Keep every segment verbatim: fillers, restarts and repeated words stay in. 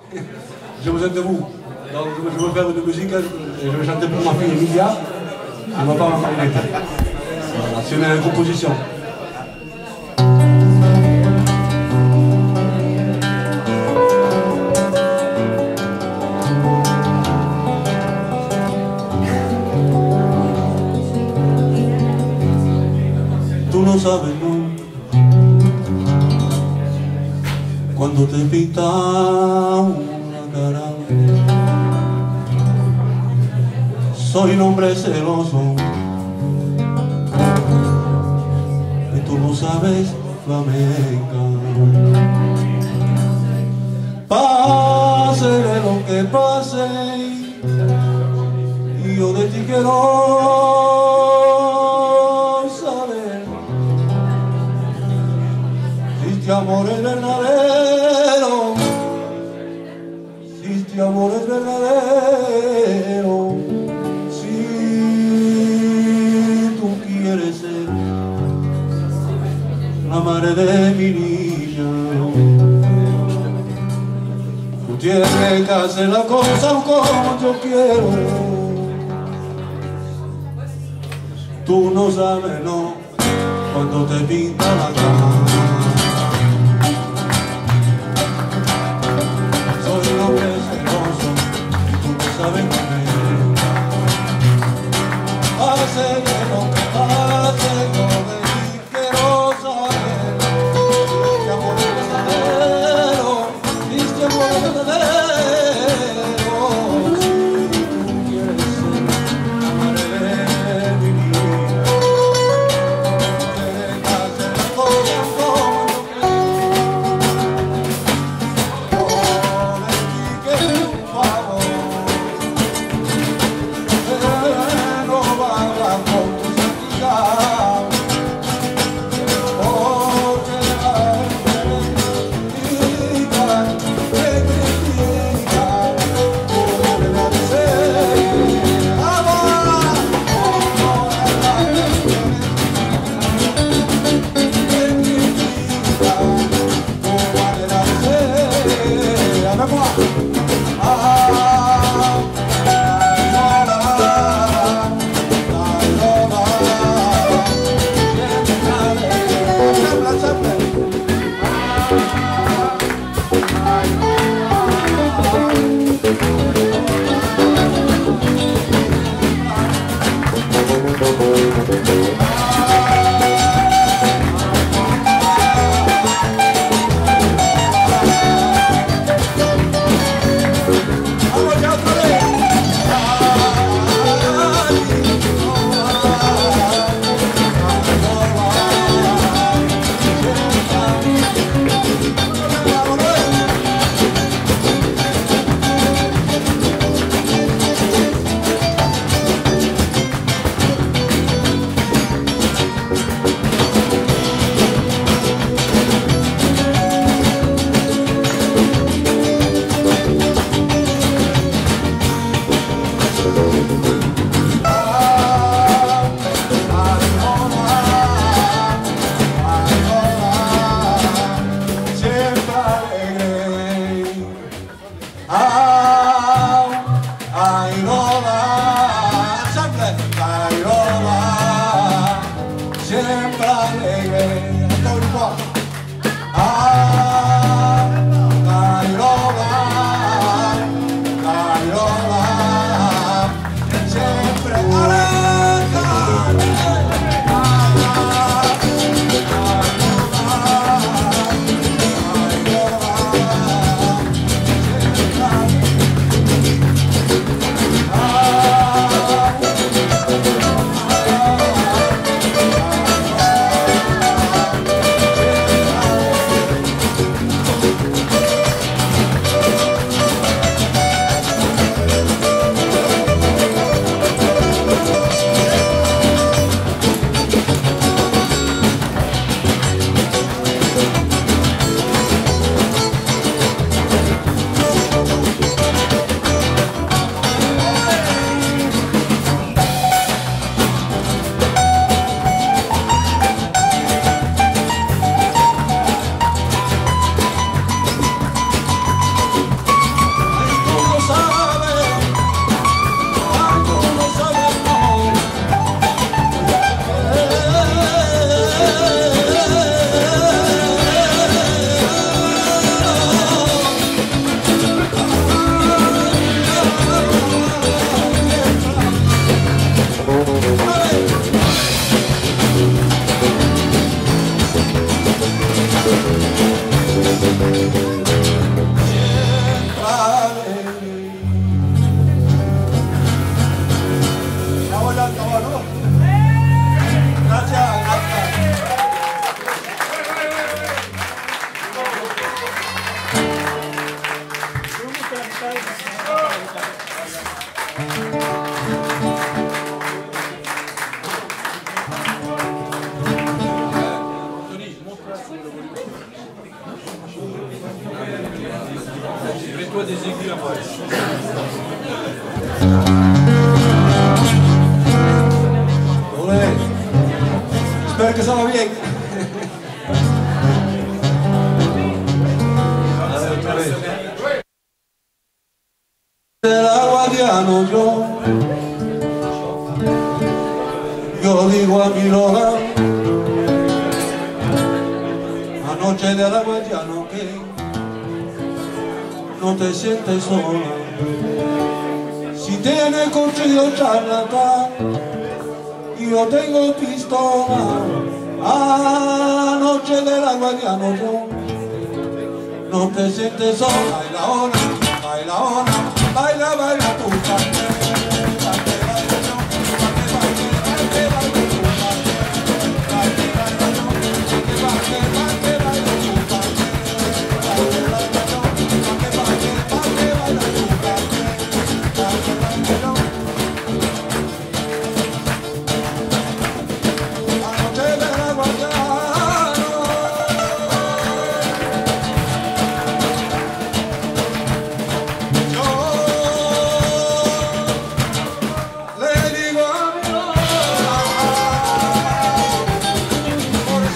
J'ai besoin de vous. Donc je veux faire une musique, je vais chanter pour ma fille Emilia, et ma femme Marinette. Voilà, c'est une composition. Tú lo sabes, ¿no? Cuando te pinta una cara, soy un hombre celoso, y tú lo sabes, flamenca. Pase lo que pase, y yo de ti quiero saber si este amor es verdadero, si este amor es verdadero, si tú quieres ser la madre de mi niña. Tú tienes que hacer la cosa como yo quiero. Tú no sabes, no, cuando te pinta la cara. Soy un hombre celoso y tú no sabes comer. Hace lo que pase, yo de ti quiero saber. Este amor es verdadero, este amor es verdadero. Mets-toi des aiguilles après. Olé. Espero que salga bien. A ver, otra vez. El aguadiano yo, yo digo a mi lola, anoche del aguadiano que no te sientes sola. Si tienes cuchillo charlatán y yo tengo pistola, anoche del aguadiano yo, no te sientes sola. Baila ona, baila ona, baila, baila tu parte.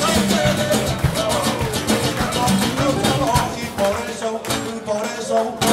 So